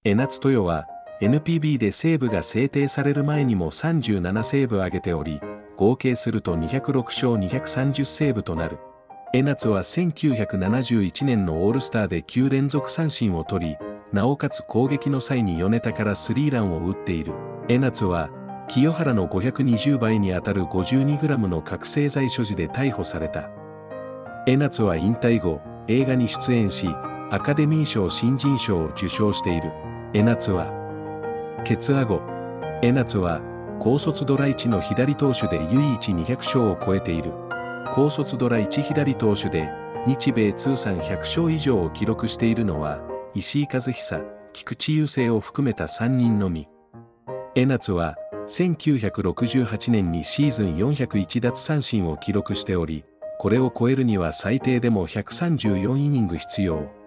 江夏豊は、NPB でセーブが制定される前にも37セーブ挙げており、合計すると206勝230セーブとなる。江夏は1971年のオールスターで9連続三振を取り、なおかつ攻撃の際に米田からスリーランを打っている。江夏は、清原の520倍にあたる 52g の覚醒剤所持で逮捕された。江夏は引退後、映画に出演し、アカデミー賞新人賞を受賞している。江夏は、血アゴ。江夏は、高卒ドラ1の左投手で唯一200勝を超えている。高卒ドラ1左投手で、日米通算100勝以上を記録しているのは、石井一久、菊池雄星を含めた3人のみ。江夏は、1968年にシーズン401奪三振を記録しており、これを超えるには最低でも134イニング必要。